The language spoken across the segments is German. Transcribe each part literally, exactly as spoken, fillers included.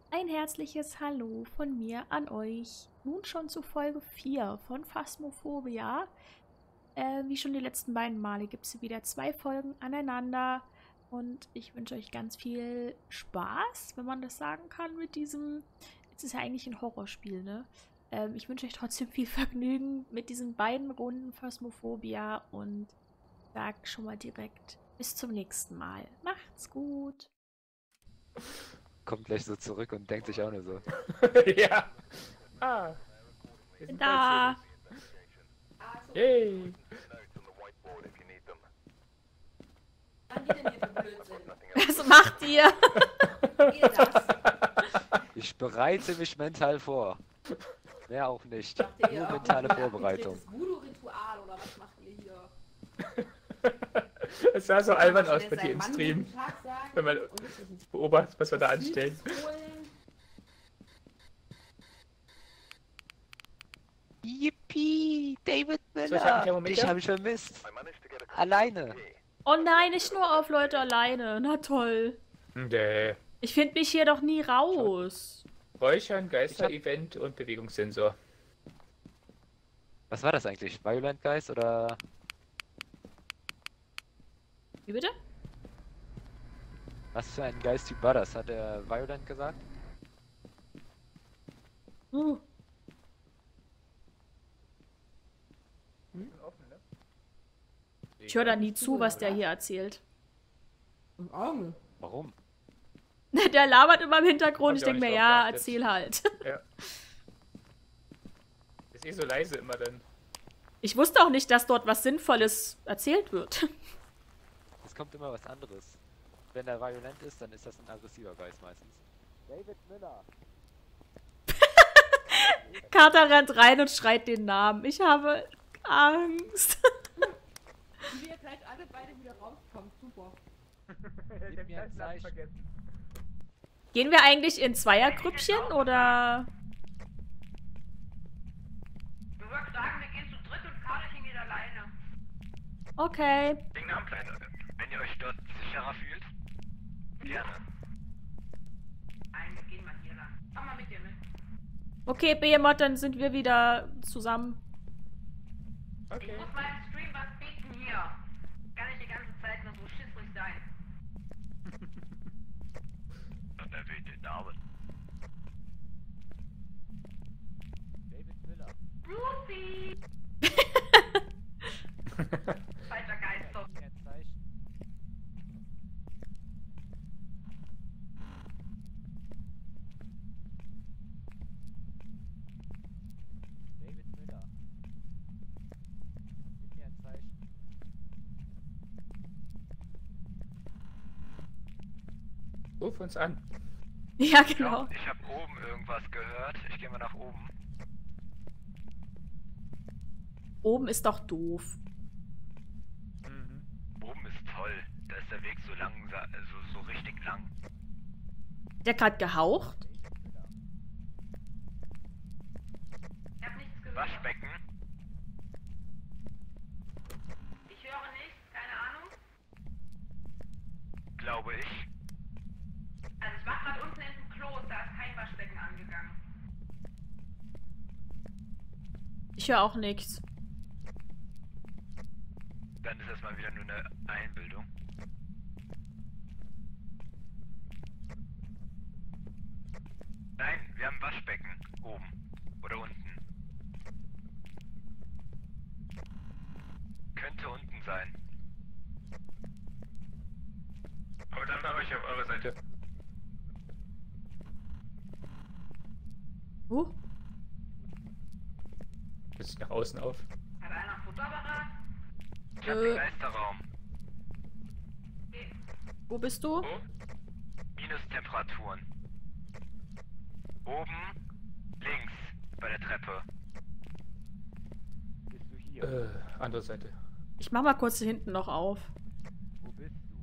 Ein herzliches Hallo von mir an euch. Nun schon zu Folge vier von Phasmophobia. Äh, wie schon die letzten beiden Male gibt es wieder zwei Folgen aneinander. Und ich wünsche euch ganz viel Spaß, wenn man das sagen kann, mit diesem... Es ist ja eigentlich ein Horrorspiel, ne? Ähm, ich wünsche euch trotzdem viel Vergnügen mit diesen beiden Runden Phasmophobia und sag schon mal direkt bis zum nächsten Mal. Macht's gut. Kommt gleich so zurück und denkt sich auch nur so. Ja. Ah. Wir Bin sind da. vollzählig. Yay. Was geht denn hier für Blödsinn? Was macht ihr? Ihr das? Ich bereite mich mental vor. Mehr auch nicht. Macht ihr hier Nur auch mentale ein Vorbereitung. abgedrehtes Voodoo-Ritual oder was macht ihr hier? Es sah so albern Kann man aus bei schnell dir im seinem Mann Stream, guten Tag sagen wenn man und sich ins beobachtet, was wir da anstellen. Gesicht holen? Yippie! David So, ich hab einen Miller! Thermometer. Dich habe ich vermisst. Alleine. Oh nein, nicht nur auf Leute alleine. Na toll. Nee. Ich finde mich hier doch nie raus. Räuchern, Geister-Event und Bewegungssensor. Was war das eigentlich? Violent Geist oder... Wie bitte? Was für ein Geisttyp war das? Hat er Violent gesagt? Uh, ich höre da nie zu, was der hier erzählt. Im Auge. Warum? Der labert immer im Hintergrund. Hab Ich ich auch denke mir, nicht ja, drauf geachtet. erzähl halt. Ja. Ist eh so leise immer dann. Ich wusste auch nicht, dass dort was Sinnvolles erzählt wird. Es kommt immer was anderes. Wenn er violent ist, dann ist das ein aggressiver Geist meistens. David Miller! Carter rennt rein und schreit den Namen. Ich habe Angst. Wie wir gleich alle beide wieder rauskommen. Super. Ich hab mir ein den Namen Zeichen. vergessen. Gehen wir eigentlich in Zweiergrüppchen oder... Ich würde sagen, wir gehen zu dritt und Karlchen geht alleine. Okay. Wegen der Ampleiter. Wenn ihr euch dort sicherer fühlt, gerne. Nein, wir gehen mal hier lang. Komm mal mit dir mit. Okay, Behemoth, dann sind wir wieder zusammen. Ich Okay. muss meinem Stream was bieten hier. Kann ich die ganze Zeit nur so schissrig sein. Dann erwähnt den Namen. David Miller. Lucy! Falscher Geist, doch. Gib mir ein Zeichen. David Miller. Gib mir ein Zeichen. Ruf uns an. Ja, Ich genau. glaub, ich habe oben irgendwas gehört. Ich gehe mal nach oben. Oben ist doch doof. Mhm. Oben ist toll. Da ist der Weg so lang, so, so richtig lang. Der hat gerade gehaucht? Ich hab nichts gehört. Waschbecken. Ich höre nichts, keine Ahnung. Glaube ich. Also ich war gerade unten in dem Klo, da ist kein Waschbecken angegangen. Ich höre auch nichts. Dann ist das mal wieder nur eine Einbildung. Nein, wir haben ein Waschbecken. Oben. Oder unten. Könnte unten sein. Aber dann habe ich auf eurer Seite. Uh, Das ist nach außen auf. Hat einer ein Fotoapparat? Ich habe Äh. den Geisterraum. wo bist du? Wo? Minustemperaturen. Oben, links, bei der Treppe. Bist du hier? Äh, andere Seite. Ich mach mal kurz hier hinten noch auf. Wo bist du?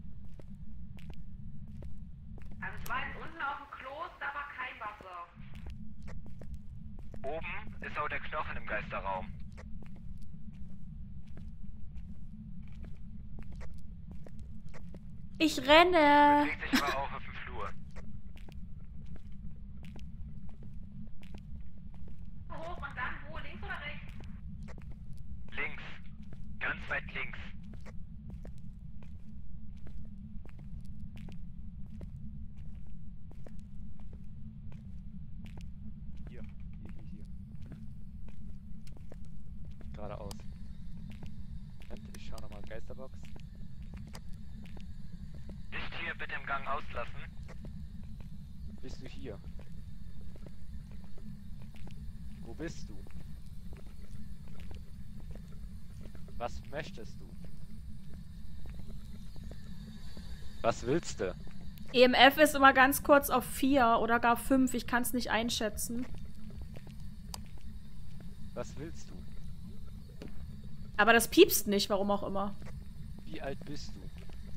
Also ich war jetzt unten auf dem Klo, da war kein Wasser. Oben ist auch der Knochen im Geisterraum. Ich renne. Bewegt sich aber auch auf dem Flur. Gang auslassen. Bist du hier? Wo bist du? Was möchtest du? Was willst du? E M F ist immer ganz kurz auf vier oder gar fünf. Ich kann es nicht einschätzen. Was willst du? Aber das piepst nicht, warum auch immer. Wie alt bist du?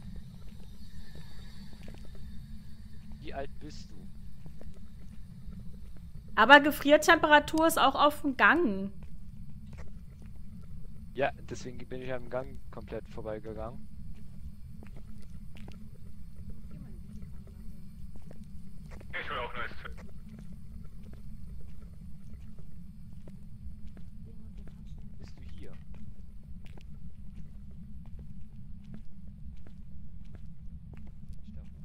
Wie alt bist du? Aber Gefriertemperatur ist auch auf dem Gang. Ja, deswegen bin ich am Gang komplett vorbeigegangen. Ich will auch neues Zeug. Bist du hier? Ich darf-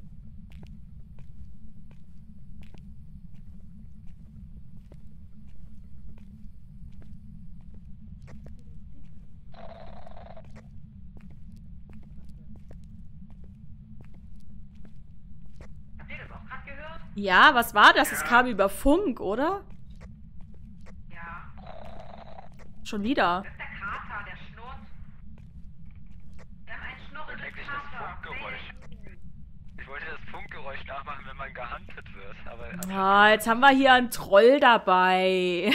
Habt ihr das auch gerade gehört? Ja, was war das? Es Ja. kam über Funk, oder? Ja. Schon wieder. Das ist der Kater, der schnurrt. Wir haben einen schnurrenden Eigentlich das Kater. Funkgeräusch. Ich wollte das Funkgeräusch nachmachen, wenn man gehuntet wird, aber... Ah, jetzt haben wir hier einen Troll dabei.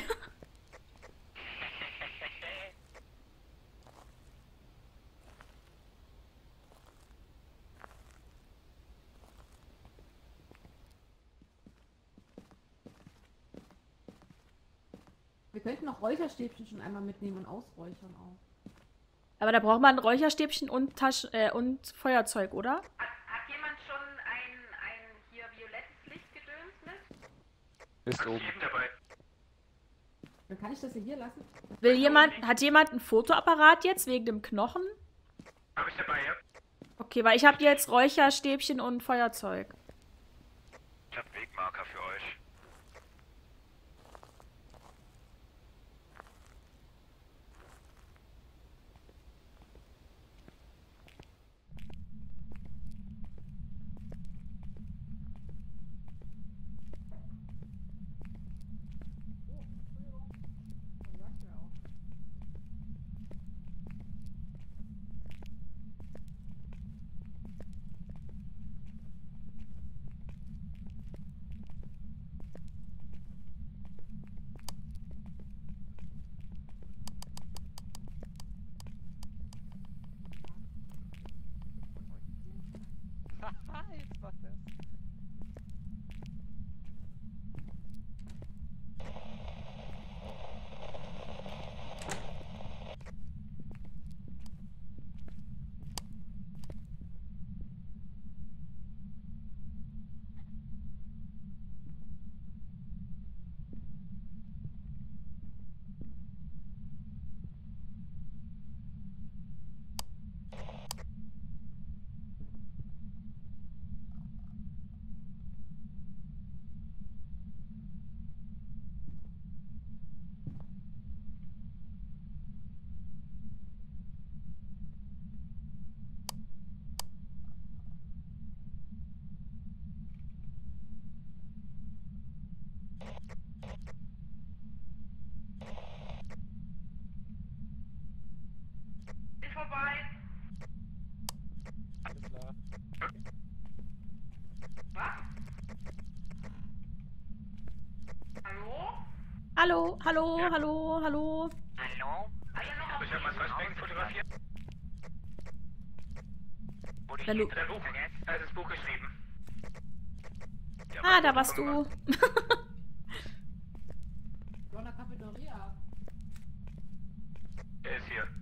Wir könnten noch Räucherstäbchen schon einmal mitnehmen und ausräuchern auch. Aber da braucht man Räucherstäbchen und, Tasch äh, und Feuerzeug, oder? Hat, hat jemand schon ein, ein hier violettes Lichtgedöns mit? Bist oben. Jeden dabei. Dann kann ich das hier lassen. Will jemand, hat jemand ein Fotoapparat jetzt wegen dem Knochen? Hab ich dabei, ja? Okay, weil ich habe jetzt Räucherstäbchen und Feuerzeug. Ich hab Wegmarker für euch. Haha, jetzt macht er's. Ist vorbei. Alles klar. Was? Hallo? Hallo, hallo, Ja. hallo, hallo. Hallo? Alle noch auf Ich hab mal zwei Specken fotografiert. Wo die Wenn du- dein Buch, er hat das Buch geschrieben. Ja, Ah, mein da Foto warst du. gemacht. Donna Cafeteria. Er ist hier.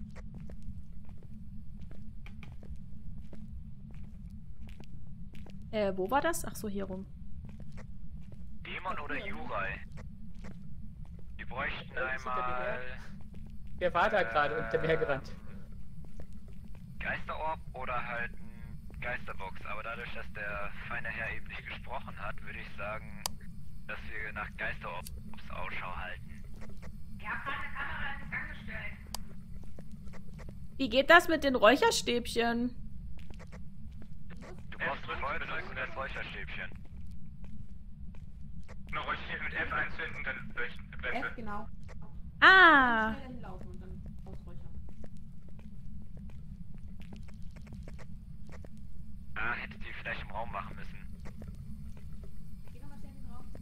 äh, wo war das? Ach so, hier rum. Dämon oder Jurai? Die bräuchten Ja, das ist hinter mir einmal Wer war da gerade unter mir hergerannt? Geisterorb oder halt ein Geisterbox. Aber dadurch, dass der feine Herr eben nicht gesprochen hat, würde ich sagen, dass wir nach Geisterorbs Ausschau halten. Ich hab gerade eine Kamera in den Gang gestellt. Wie geht das mit den Räucherstäbchen? Du brauchst Feuerzeug und das das Räucherstäbchen. Noch Räucherstäbchen mit F einzünden, dann leuchten Blende. F, genau. Ah! Schnell hinlaufen und dann ausräuchern. Ah, hättet ihr vielleicht im Raum machen müssen. Geh nochmal schnell in den Raum.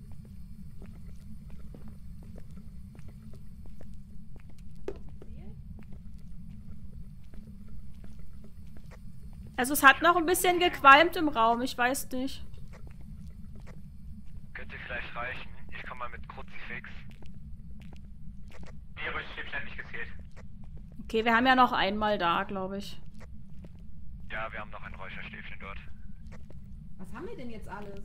Also es hat noch ein bisschen gequalmt im Raum, ich weiß nicht. Könnte vielleicht reichen. Ich komme mal mit Kruzifix. Nee, Räucherstäbchen hat nicht gezählt. Okay, wir haben ja noch einmal da, glaube ich. Ja, wir haben noch ein Räucherstäbchen dort. Was haben wir denn jetzt alles?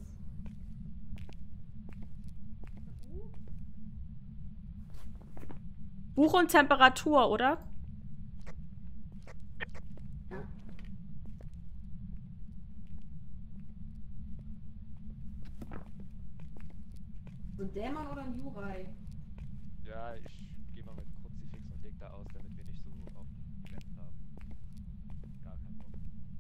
Buch und Temperatur, oder? Ja. So ein Dämon oder ein Jurei? Ja, ich gehe mal mit Kruzifix und leg da aus, damit wir nicht so auf die Wänden haben. Gar keinen Bock.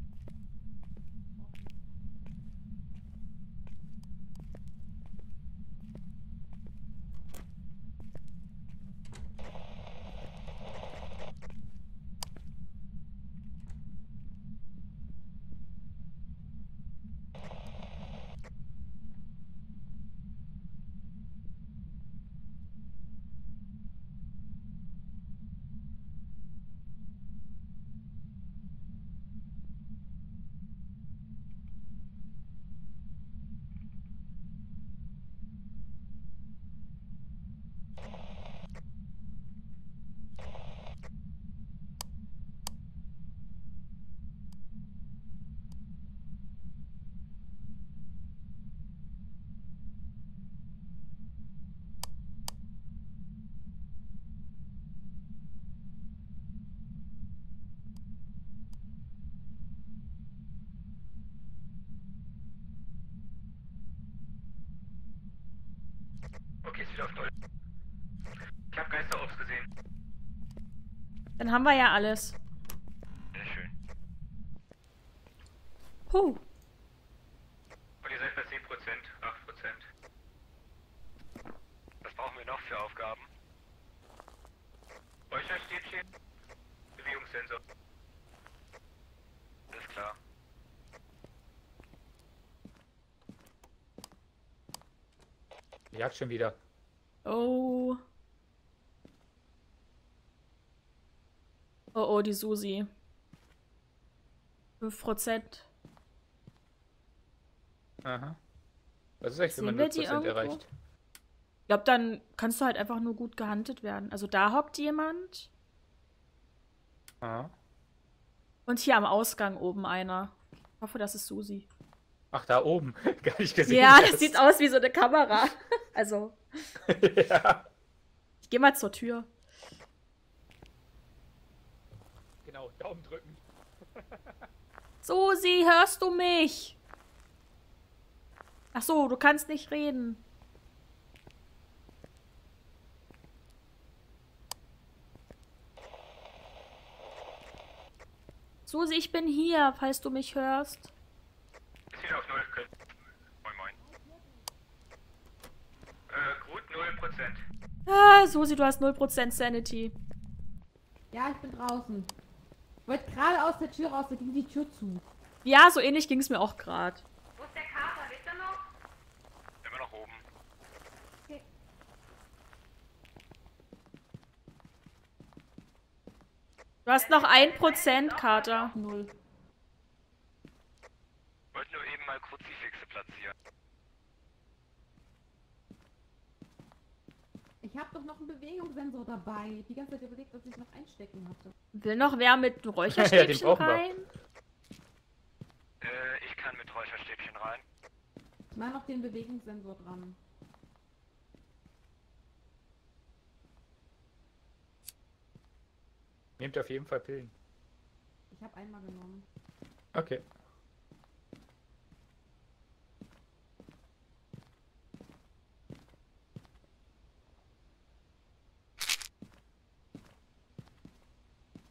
Okay, ist wieder auf Null. Ich habe Geisterobst gesehen. Dann haben wir ja alles. Sehr schön. Puh. Und ihr seid bei zehn Prozent, acht Prozent. Was brauchen wir noch für Aufgaben? Räucherstäbchen, Bewegungssensor. Ist klar. Die jagt schon wieder. Oh. Oh, oh, die Susi. fünf Prozent. Aha. Was ist echt, wenn Sehen man wir null die Prozent irgendwo? erreicht? Ich glaube, dann kannst du halt einfach nur gut gehandelt werden. Also da hockt jemand. Aha. Und hier am Ausgang oben einer. Ich hoffe, das ist Susi. Ach, da oben. Gar nicht gesehen. Ja, erst. das sieht aus wie so eine Kamera. Also, Ja. ich gehe mal zur Tür. Genau, Daumen drücken. Susi, hörst du mich? Ach so, du kannst nicht reden. Susi, ich bin hier, falls du mich hörst. Ist wieder auf Null. Moin, moin. Äh, gut, null Prozent. Ah, Susi, du hast null Prozent Sanity. Ja, ich bin draußen. Ich wollte gerade aus der Tür raus, da ging die Tür zu. Ja, so ähnlich ging es mir auch gerade. Wo ist der Kater? Lebt er noch? Immer noch oben. Okay. Du hast noch ein Prozent, Kater. Null. Ich wollte nur eben mal Kruzifixe platzieren. Ich habe doch noch einen Bewegungssensor dabei. Ich hab die ganze Zeit überlegt, was ich noch einstecken hatte. Will noch wer mit Ja, den Räucherstäbchen brauchen wir. rein? Äh, ich kann mit Räucherstäbchen rein. Ich mache noch den Bewegungssensor dran. Nehmt auf jeden Fall Pillen. Ich habe einmal genommen. Okay.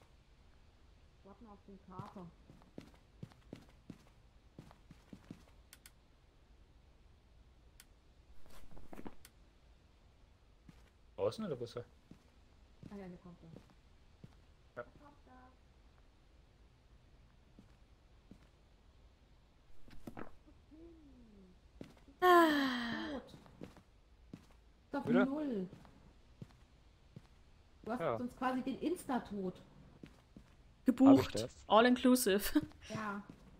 Warten auf den Kater. draußen oder wo ist er? Ah ja, der kommt da. Ja. Der kommt da. Ah. Tot. Ist auf Wieder? Null. Du hast Ja. sonst quasi den Insta-Tod. Hab ich Gebucht. das? All inclusive. Ja.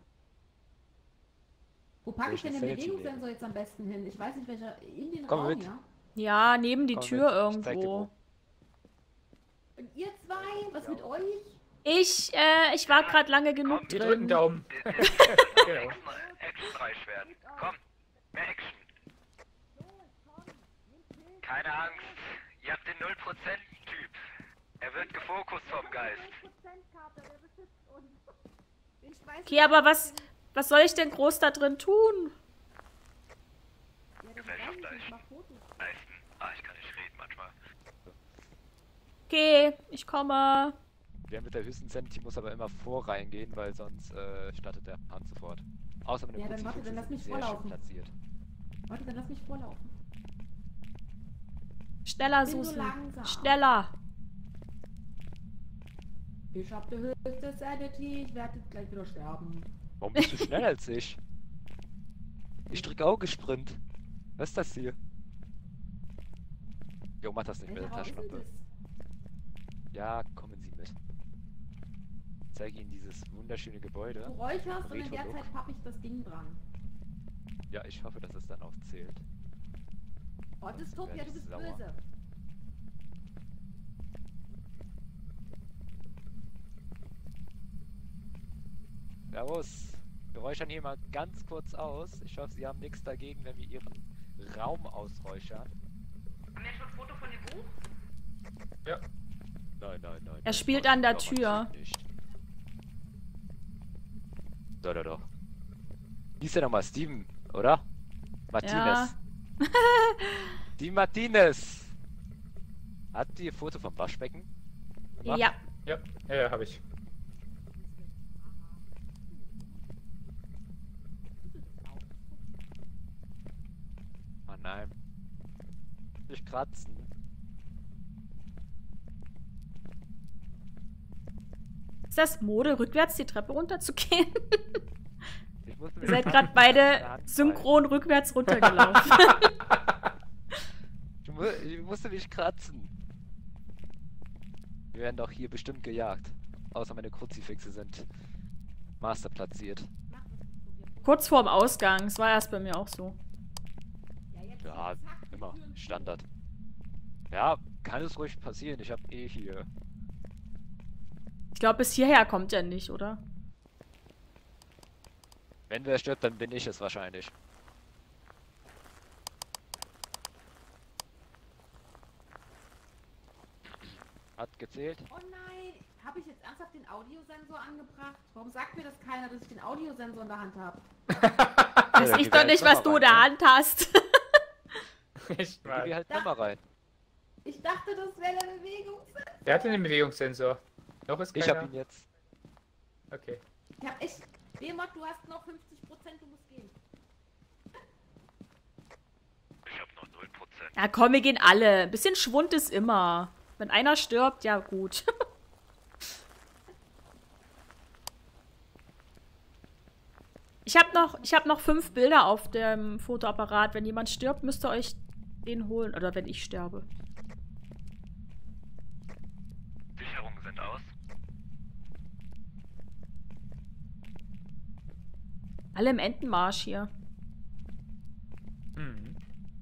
Wo packe Soll ich ich denn ein den Selfie Bewegungssensor jetzt am besten hin? Ich weiß nicht, welcher. In den Komm Raum, mit. ja? Ja, neben die Komm Tür mit, ich zeig dir irgendwo. wo. Und ihr zwei? Was mit euch? Ich, äh, ich war gerade lange genug Kommt, Wir drücken drin. Daumen. Genau. Genau. Action-Dreischwert. Komm, mehr Action. Keine Angst, ihr habt den null Prozent Typ. Er wird gefokust vom Geist. Ich weiß Okay, aber was, was soll ich denn groß da drin tun? Ja, das Gesellschaft weiß ich, ich leisten. mach Fotos. Leisten. Ah, ich kann nicht reden manchmal. Okay, ich komme. Der mit der höchsten Sanity muss aber immer vor reingehen, weil sonst äh, startet der Hand sofort. Außer meine Ja, dann warte, Kruzifixe dann lass sind mich sehr schön vorlaufen. platziert. Warte, dann lass mich vorlaufen. Schneller, Bin so Susi. langsam. Schneller. Ich hab die höchste Sanity, ich werde jetzt gleich wieder sterben. Warum bist du schneller als ich? Ich drück auch Gesprint. Was ist das hier? Jo, mach das nicht mit Welcher der Raum ist denn Taschenlampe. das? Ja, kommen Sie mit. Ich zeige Ihnen dieses wunderschöne Gebäude. Du räucherst und in der Retro-Look. Zeit papp ich das Ding dran. Ja, ich hoffe, dass es dann auch zählt. Oh, Sonst Dystopia, werd du ich bist sauer. böse. Servus. Wir räuchern hier mal ganz kurz aus. Ich hoffe, Sie haben nichts dagegen, wenn wir Ihren Raum ausräuchern. Haben wir schon ein Foto von dem Buch? Ja. Nein, nein, nein. Er das spielt wollen an der wir doch Tür. natürlich Nicht. Doch, doch, doch. Hieß der nochmal Steven, oder? Martinez. Ja. Die Martinez. Hat die ein Foto vom Waschbecken gemacht? Ja. Ja, ja, ja, hab ich. Oh nein. Nicht kratzen. Ist das Mode, rückwärts die Treppe runterzugehen? Ich musste Ihr mir seid die gerade Hand- beide meine Hand synchron rückwärts runtergelaufen. fallen. Ich, mu ich musste mich kratzen. Wir werden doch hier bestimmt gejagt. Außer meine Kruzifixe sind master platziert. Mach das, Dystopia. Kurz vorm Ausgang. Es war erst bei mir auch so. Ja, jetzt Ja, zack, die immer. Türen zu. Standard. Ja, kann es ruhig passieren. Ich habe eh hier. Ich glaube, bis hierher kommt er nicht, oder? Wenn wer stirbt, dann bin ich es wahrscheinlich. Hat gezählt. Oh nein, habe ich jetzt ernsthaft den Audiosensor angebracht? Warum sagt mir das keiner, dass ich den Audiosensor in der Hand habe? Weiß dann ich geh doch halt nicht, noch was mal du rein, in der ne? Hand hast. Echt Dann geh mal. halt Da- nochmal rein. Ich dachte, das wäre der Bewegungssensor. Der hatte den Bewegungssensor. Noch ist Ich keiner. hab ihn jetzt. Okay. Ich hab echt... Demot, du hast noch fünfzig Prozent, du musst gehen. Ich hab noch null Prozent. Ja, komm, wir gehen alle. Ein bisschen Schwund ist immer. Wenn einer stirbt, ja gut. Ich habe noch, ich hab noch fünf Bilder auf dem Fotoapparat. Wenn jemand stirbt, müsst ihr euch den holen. Oder wenn ich sterbe. Sicherungen sind aus. Alle im Entenmarsch hier. Mhm.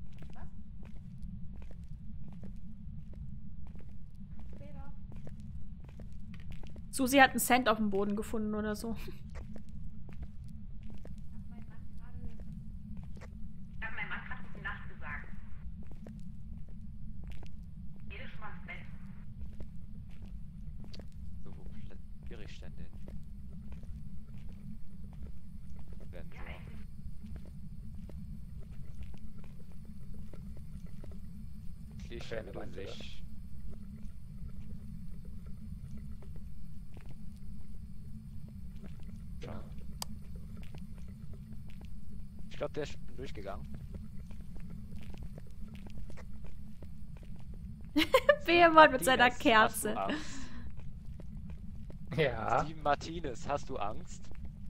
Später. Susi hat einen Cent auf dem Boden gefunden oder so. Hat mein Mann gerade... Ich habe meinem Mann gerade gute Nacht gesagt. Geh doch schon mal ins Bett. So, wo platziere ich denn den? Werden Ja, so. endlich. Klischee Keine Wand, oder? sich. Genau. Ich glaube, der ist schon durchgegangen. Behemoth mit seiner Martinez, Kerze. hast du Angst? Ja. Steven Martinez, hast du Angst?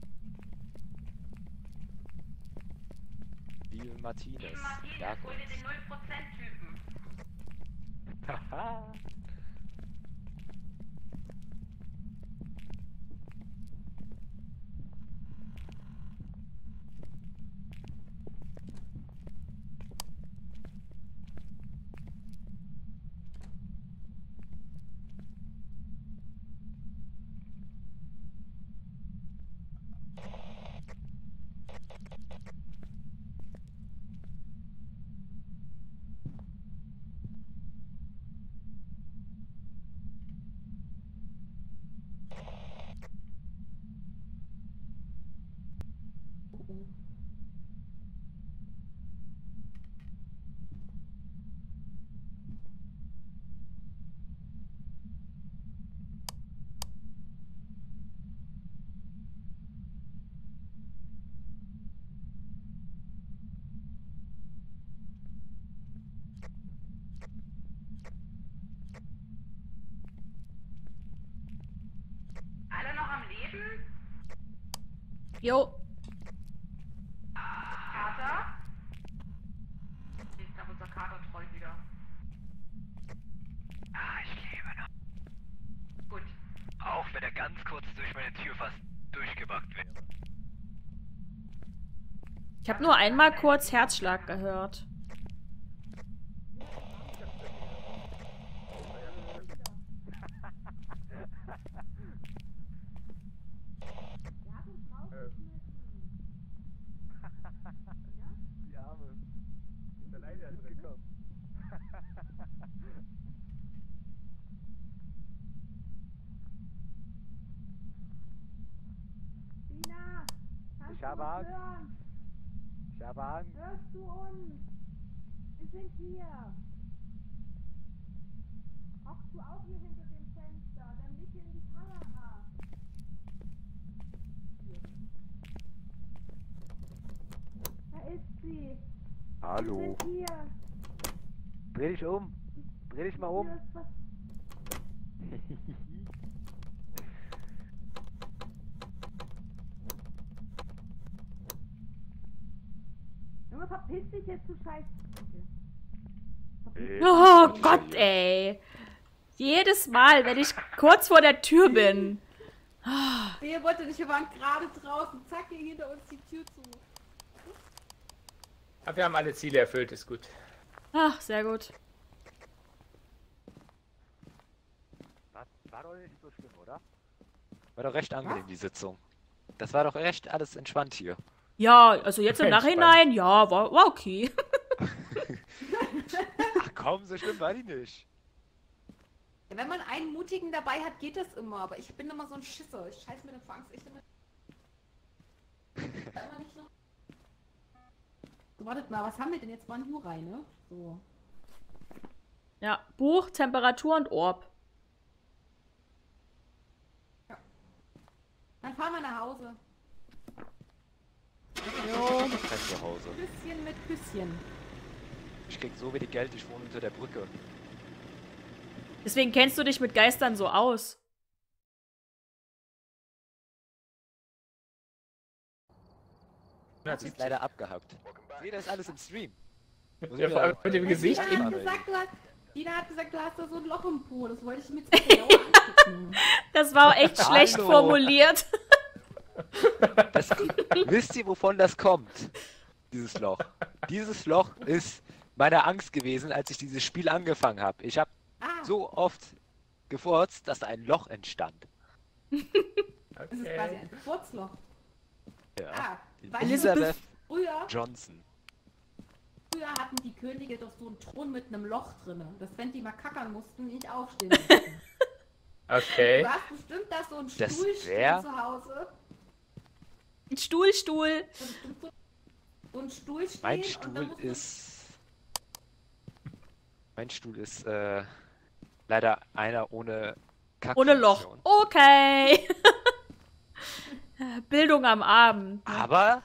Steven Martinez. Steven Martinez, Ja, hol dir den null Prozent Typen. Haha. Alle noch am Leben? Jo. Kater? Ich glaube, unser Kater trollt wieder. Ah, ich lebe noch. Gut. Auch wenn er ganz kurz durch meine Tür fast durchgebackt wäre. Ich habe nur einmal kurz Herzschlag gehört. Die Arme. Ist alleine gekommen. Tina, kannst Ich du habe uns Angst. hören? Ich habe Angst. Hörst du uns? Wir sind hier. Hockst du auch hier hinter dem Fenster? Dann leg in die Kamera. Da ist sie. Hallo. Wir sind hier. Dreh dich um. Dreh dich mal Du um. hörst was. Junge, verpiss dich jetzt, du Scheiß. Okay. Verpiss dich. Oh Gott, ey. Jedes Mal, wenn ich kurz vor der Tür bin. Wer wollte nicht, wir waren gerade draußen. Zack, ging hinter uns die Tür zu. Aber wir haben alle Ziele erfüllt, ist gut. Ach, sehr gut. War, war doch nicht so schlimm, oder? War doch recht angenehm, die Sitzung. Das war doch recht alles entspannt hier. Ja, also jetzt im Entspannt. Nachhinein, ja, war, war okay. Ach komm, so schlimm war die nicht. Ja, wenn man einen Mutigen dabei hat, geht das immer. Aber ich bin immer so ein Schisser. Ich scheiß mir den vor Angst echt immer. immer nicht noch. So, wartet mal, was haben wir denn jetzt? War ein Jurei, ne? So. Ja, Buch, Temperatur und Orb. Dann fahren wir nach Hause. Jo. Kein Zuhause. Küsschen mit Küsschen. Ich krieg so wenig Geld, ich wohne unter der Brücke. Deswegen kennst du dich mit Geistern so aus. Das ist leider abgehackt. Nee, das ist alles im Stream. Muss Ja, ich vor allem wieder- mit dem Gesicht Dina eben. hat gesagt, du hast, Dina hat gesagt, du hast da so ein Loch im Po. Das wollte ich mir jetzt mal genauer angucken. Das war auch echt schlecht Hallo. formuliert. Das, wisst ihr, wovon das kommt? Dieses Loch. Dieses Loch ist meine Angst gewesen, als ich dieses Spiel angefangen habe. Ich habe Ah, so oft gefurzt, dass da ein Loch entstand. das ist quasi Okay. ein Furzloch. Ja. Ah, weißt Elisabeth du, früher, Johnson. früher hatten die Könige doch so einen Thron mit einem Loch drin, dass wenn die mal kackern mussten, nicht aufstehen mussten. Okay. Du hast bestimmt da so einen Das Stuhl stehen wär- zu Hause. Ein Stuhl, Stuhl. Da bestimmt so so einen Stuhl stehen. Mein und dann Stuhl muss man- ist... Mein Stuhl ist äh, leider einer ohne Kack. Ohne Loch. Okay. Bildung am Abend. ne? Aber...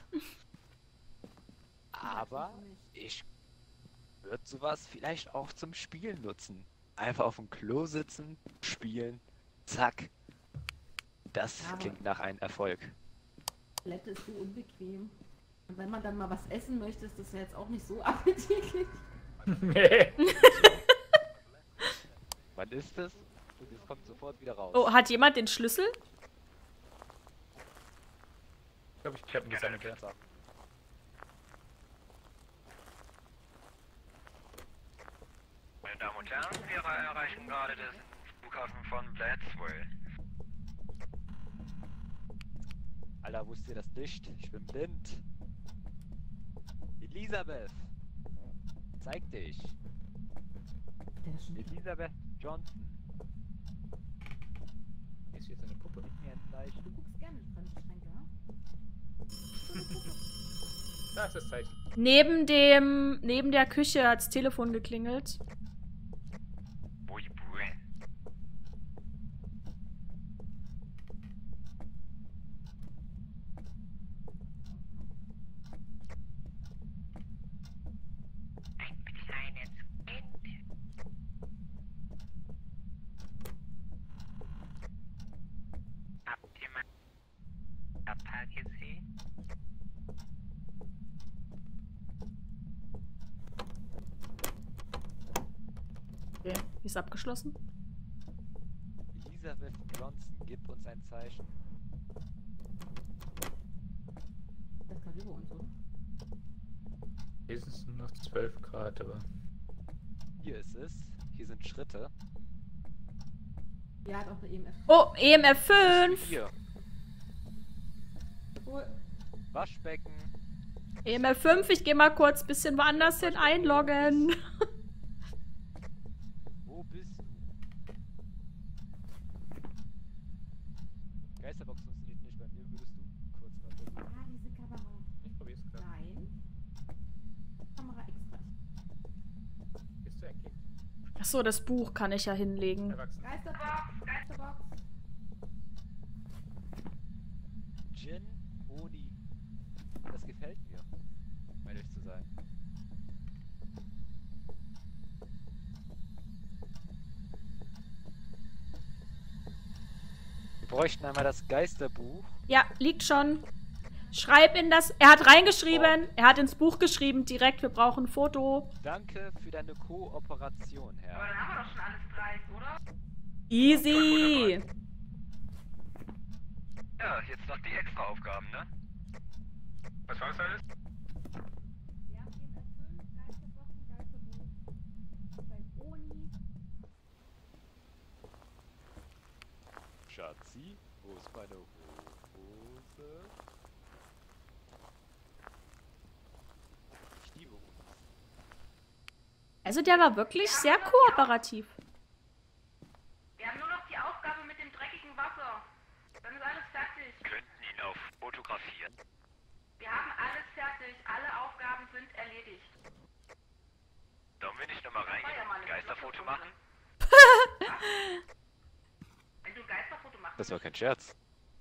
Aber... Ich würde sowas vielleicht auch zum Spielen nutzen. Einfach auf dem Klo sitzen, spielen, zack. Das Ja, aber- klingt nach einem Erfolg. Toilette ist so unbequem. Und wenn man dann mal was essen möchte, ist das ja jetzt auch nicht so appetitlich. Nee. Wann ist es? Und es kommt sofort wieder raus. Oh, hat jemand den Schlüssel? Ich glaube, ich habe ihn gesammelt. Ja. Meine Damen und Herren, wir erreichen gerade den Flughafen von Bladswell. Alter, wo ist dir das Licht? Ich bin blind. Elisabeth! Zeig dich! Der ist schon Elisabeth Johnson. Ist jetzt eine Puppe. Gib mir ein Zeichen. Du guckst gerne in Fremdschränke, ha? Da ist das Zeichen. Neben dem, neben der Küche hat's Telefon geklingelt. Bui, bui. Ein kleines Kind. Habt ihr mal Papa gesehen? Okay. Die ist abgeschlossen. Elisabeth Johnson, gib uns ein Zeichen. Das ist gerade über uns, oder? Hier sind es nur noch zwölf Grad, aber. Hier ist es. Hier sind Schritte. Ja, hat auch eine E M F. Oh, E M F fünf! Hier. Oh, Waschbecken. E M F fünf, ich gehe mal kurz ein bisschen woanders hin einloggen. Wo bist du? Geisterbox funktioniert nicht bei mir. Würdest du kurz mal versuchen? ah, diese Kamera. Ich probier's gerade. Nein. Kamera extra. Bist du eigentlich Achso, das Buch kann ich ja hinlegen. erwachsen? Geisterbox, Geisterbox. Gin Oni. Das gefällt mir, um ehrlich zu sein. Wir bräuchten einmal das Geisterbuch. Ja, liegt schon. Schreib in das. Er hat reingeschrieben. Er hat ins Buch geschrieben direkt. Wir brauchen ein Foto. Danke für deine Kooperation, Aber Herr. dann haben wir doch schon alles dreist, oder? Easy. Ja, jetzt noch die Extra-Aufgaben, ne? Was war das alles? Wir haben E M F fünf, Geisterbox und Geisterbuch. Bei Oni. Schatzi, wo ist meine Hose? Ich liebe uns. Also der war wirklich sehr kooperativ. Wir haben nur noch die Aufgabe mit dem dreckigen Wasser. Dann ist alles fertig. Könnten ihn auch fotografieren. Wir haben alles fertig. Alle Aufgaben sind erledigt. Sollen wir nicht nochmal War ja reingehen mal und ein eine Geisterfoto Fluchtversuch machen? drin. Wenn du ein Geisterfoto machst. Das war kein Scherz.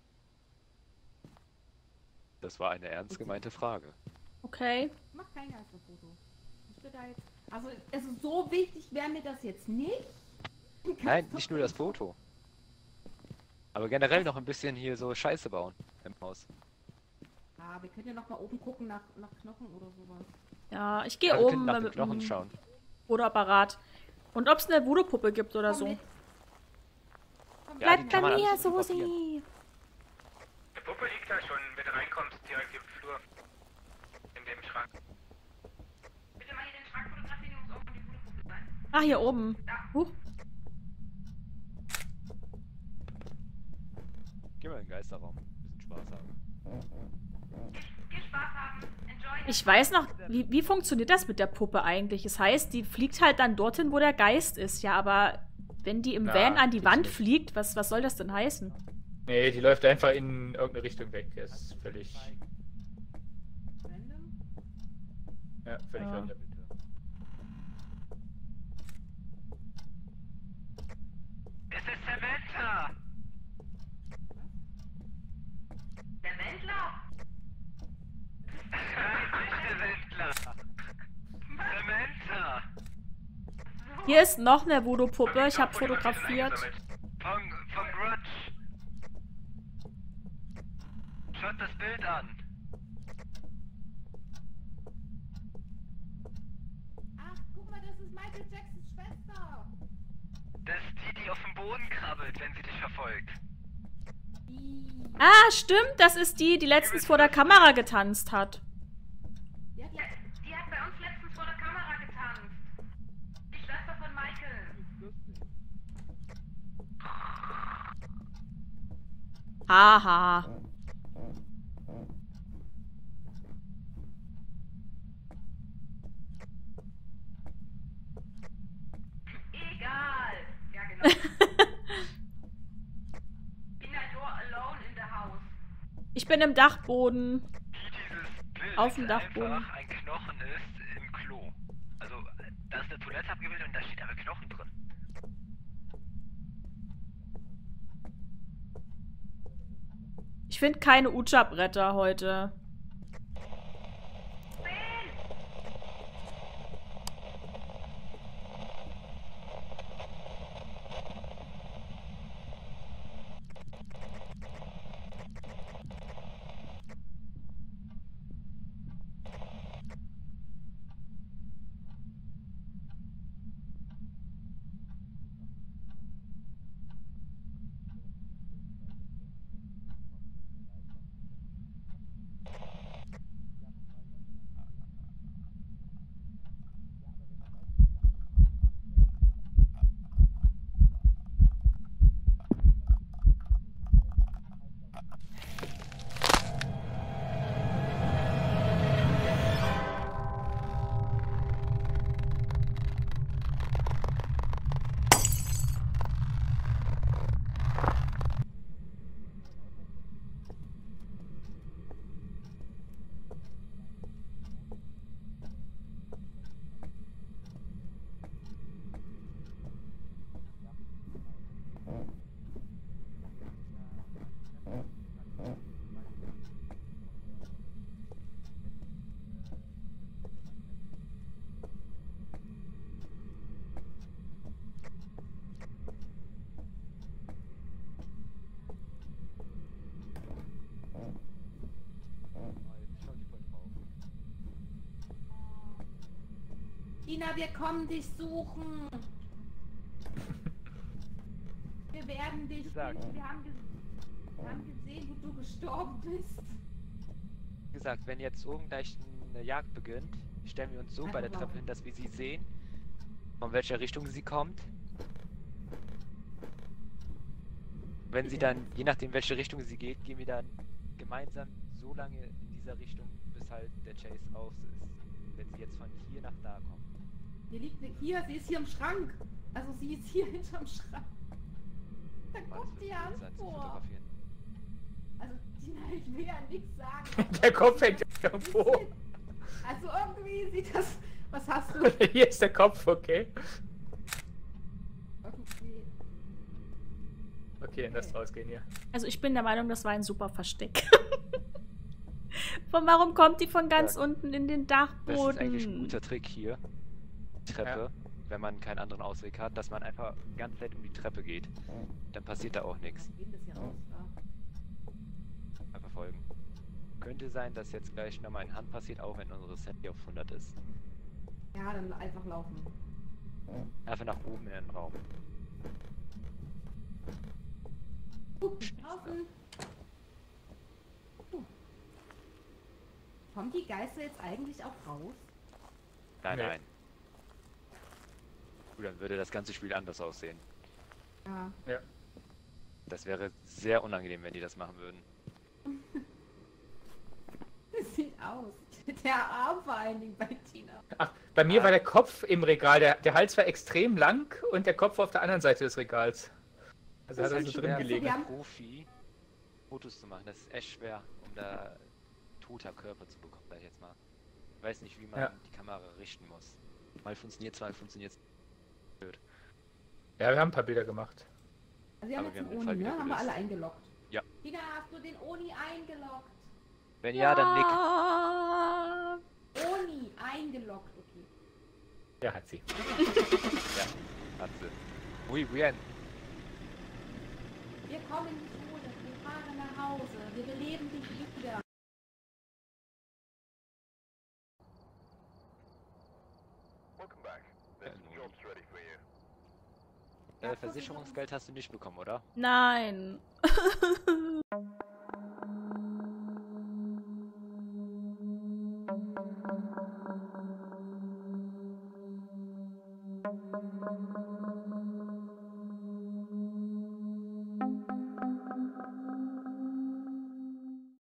Das war eine ernst gemeinte Frage. Okay. Mach kein Geisterfoto. Ich will da jetzt. Also, es ist so wichtig, wäre mir das jetzt nicht. Nein, nicht nur das Foto. Aber generell noch ein bisschen hier so Scheiße bauen im Haus. Ah, wir können ja noch mal oben gucken nach, nach Knochen oder sowas. Ja, ich gehe Ja, wir können oben nach mal den mit Knochen dem schauen. Fotoapparat. Und ob es eine Voodoo-Puppe gibt oder Komm so. mit. Komm, Ja, Bleib die bei kann man mir, alles fotografieren. Susi. Die Puppe liegt da schon, wenn du reinkommst, direkt im Flur. In dem Schrank. Bitte mal hier den Schrank fotografieren, hier muss oben die Fotopuppe sein. Ah, hier oben. Huch. Gehen wir in den Geisterraum. Ein bisschen Spaß haben. Viel Spaß haben. Enjoy. Ich weiß noch, wie, wie funktioniert das mit der Puppe eigentlich? Es heißt, die fliegt halt dann dorthin, wo der Geist ist. Ja, aber wenn die im Ja, Van an die geht's Wand nicht. fliegt, was, was soll das denn heißen? Nee, die läuft einfach in irgendeine Richtung weg. Das ist völlig. Random. Ja, völlig Ja. random. Es ist Samantha! Der Wendler. Nein, nicht der Wendler! Samantha! Hier ist noch eine Voodoo-Puppe. Ich habe fotografiert. Von, von Grudge. Schaut das Bild an. Ach, guck mal, das ist Michael Jacksons Schwester. Das ist die, die auf dem Boden krabbelt, wenn sie dich verfolgt. Ah, stimmt. Das ist die, die letztens vor der Kamera getanzt hat. Ja, die hat bei uns letztens vor der Kamera getanzt. Die Schwester von Michael. Haha. Egal. Ja, genau. In der Door alone in the house. Ich bin im Dachboden. Wie dieses Bild Auf dem Dachboden. einfach ein Knochen ist im Klo. Also, da ist eine Toilette abgebildet und da steht aber Knochen drin. Ich finde keine Ucha-Bretter heute. Tina, wir kommen dich suchen. Wir werden dich Gesagt. finden. Wir haben, ge wir haben gesehen, wo du gestorben bist. Wie gesagt, wenn jetzt oben gleich eine Jagd beginnt, stellen wir uns so bei der Treppe hin, dass wir sie sehen, von welcher Richtung sie kommt. Wenn sie dann, je nachdem welche Richtung sie geht, gehen wir dann gemeinsam so lange in dieser Richtung, bis halt der Chase aus ist. Wenn sie jetzt von hier nach da kommt. Hier liegt eine, hier, sie ist hier im Schrank. Also sie ist hier hinterm Schrank. Da Aber guckt das die wird an blöd sein zu vor. fotografieren. Also Tina, ich will ja nichts sagen. Der Kopf hängt irgendwo. Also irgendwie sieht das... Was hast du? Hier ist der Kopf, okay. Irgendwie. Okay, dann lass rausgehen hier. Also ich bin der Meinung, das war ein super Versteck. Von warum kommt die von ganz Ja. unten in den Das Dachboden? ist eigentlich ein guter Trick hier. Treppe, wenn man keinen anderen Ausweg hat, dass man einfach ganz Zeit um die Treppe geht. Dann passiert da auch nichts. Dann gehen das hier raus, ja. Einfach folgen. Könnte sein, dass jetzt gleich nochmal in Hand passiert, auch wenn unsere Set hier auf hundert ist. Ja, dann einfach laufen. Einfach nach oben in den Raum. Uh, laufen. Uh. Kommen die Geister jetzt eigentlich auch raus? Nein, Nee. nein. Gut, dann würde das ganze Spiel anders aussehen. Ja. Ja. Das wäre sehr unangenehm, wenn die das machen würden. Das sieht aus. Der Arm vor allen Dingen bei Tina. Ach, bei mir Ah. war der Kopf im Regal. Der, der Hals war extrem lang und der Kopf auf der anderen Seite des Regals. Also hat er so drin schwer gelegen. Wir haben- für einen Profi Fotos zu machen. Das ist echt schwer, um da toter Körper zu bekommen, sag ich jetzt mal. Ich weiß nicht, wie man Ja. die Kamera richten muss. Mal funktioniert es, mal funktioniert es. Ja, wir haben ein paar Bilder gemacht. Also wir haben Aber wir jetzt haben einen den Fall Oni, ne? wieder Haben wir gelöst. alle eingeloggt. Ja. Tina, hast du den Oni eingeloggt? Wenn ja, dann nick. Ah, Oni eingeloggt, okay. Ja, hat sie. Ja, hat sie. Muy bien. Wir kommen dich holen, wir fahren nach Hause, wir beleben dich wieder. Äh, Versicherungsgeld hast du nicht bekommen, oder? Nein.